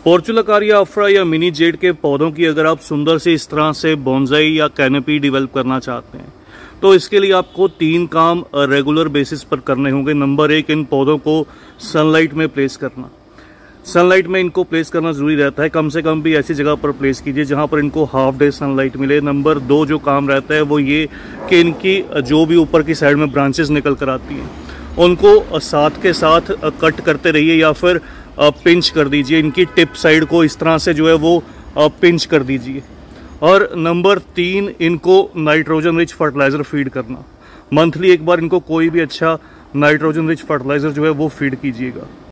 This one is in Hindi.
पोर्चुलाकारिया अफ्रा या मिनी जेड के पौधों की अगर आप सुंदर से इस तरह से बोनसाई या कैनोपी डेवलप करना चाहते हैं तो इसके लिए आपको 3 काम रेगुलर बेसिस पर करने होंगे। नंबर 1, इन पौधों को सनलाइट में प्लेस करना। सनलाइट में इनको प्लेस करना जरूरी रहता है, कम से कम भी ऐसी जगह पर प्लेस कीजिए जहां पर इनको हाफ डे सनलाइट मिले। नंबर 2 जो काम रहता है वो ये कि इनकी जो भी ऊपर की साइड में ब्रांचेस निकल कर आती हैं उनको साथ के साथ कट करते रहिए या फिर पिंच कर दीजिए। इनकी टिप साइड को इस तरह से जो है वो पिंच कर दीजिए। और नंबर 3, इनको नाइट्रोजन रिच फर्टिलाइज़र फीड करना। मंथली एक बार इनको कोई भी अच्छा नाइट्रोजन रिच फर्टिलाइज़र जो है वो फीड कीजिएगा।